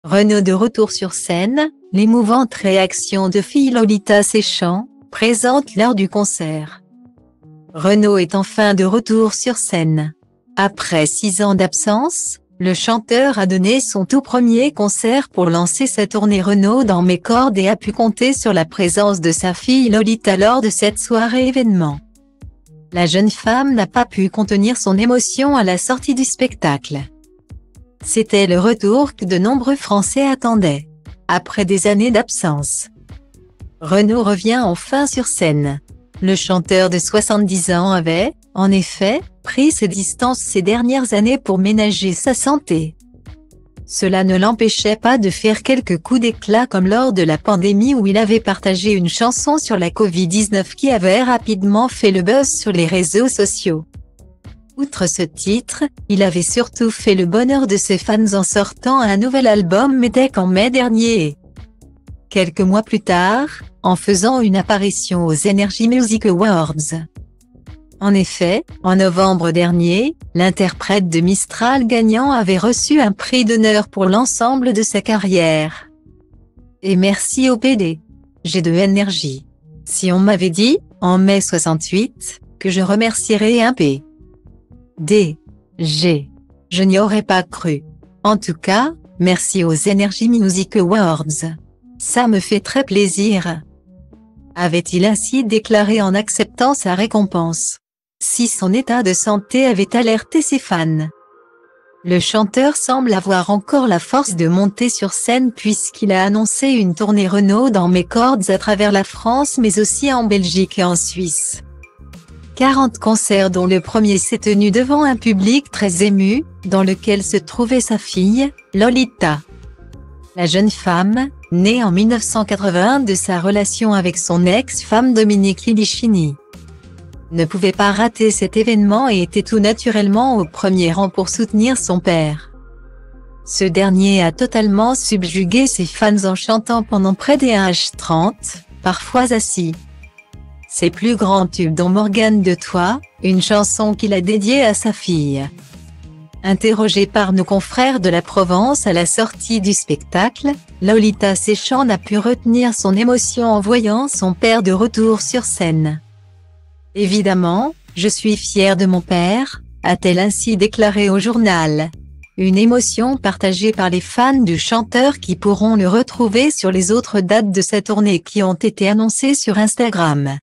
Renaud de retour sur scène, l'émouvante réaction de fille Lolita Séchant, présente lors du concert. Renaud est enfin de retour sur scène. Après 6 ans d'absence, le chanteur a donné son tout premier concert pour lancer sa tournée Renaud dans mes cordes et a pu compter sur la présence de sa fille Lolita lors de cette soirée événement. La jeune femme n'a pas pu contenir son émotion à la sortie du spectacle. C'était le retour que de nombreux Français attendaient. Après des années d'absence, Renaud revient enfin sur scène. Le chanteur de 70 ans avait, en effet, pris ses distances ces dernières années pour ménager sa santé. Cela ne l'empêchait pas de faire quelques coups d'éclat comme lors de la pandémie où il avait partagé une chanson sur la Covid-19 qui avait rapidement fait le buzz sur les réseaux sociaux. Outre ce titre, il avait surtout fait le bonheur de ses fans en sortant un nouvel album Médec en mai dernier et, quelques mois plus tard, en faisant une apparition aux Energy Music Awards. En effet, en novembre dernier, l'interprète de Mistral gagnant avait reçu un prix d'honneur pour l'ensemble de sa carrière. Et merci au PDG de Energy. Si on m'avait dit, en mai 68, que je remercierais un PDG, je n'y aurais pas cru. En tout cas, merci aux Energy Music Awards. Ça me fait très plaisir. Avait-il ainsi déclaré en acceptant sa récompense. Si son état de santé avait alerté ses fans. Le chanteur semble avoir encore la force de monter sur scène puisqu'il a annoncé une tournée Renaud dans mes cordes à travers la France mais aussi en Belgique et en Suisse. 40 concerts dont le premier s'est tenu devant un public très ému, dans lequel se trouvait sa fille, Lolita. La jeune femme, née en 1981 de sa relation avec son ex-femme Dominique Lichini, ne pouvait pas rater cet événement et était tout naturellement au premier rang pour soutenir son père. Ce dernier a totalement subjugué ses fans en chantant pendant près des 1h30, parfois assis. Ses plus grands tubes dont Morgane de Toi, une chanson qu'il a dédiée à sa fille. Interrogée par nos confrères de la Provence à la sortie du spectacle, Lolita Séchant n'a pu retenir son émotion en voyant son père de retour sur scène. Évidemment, je suis fière de mon père, a-t-elle ainsi déclaré au journal. Une émotion partagée par les fans du chanteur qui pourront le retrouver sur les autres dates de sa tournée qui ont été annoncées sur Instagram.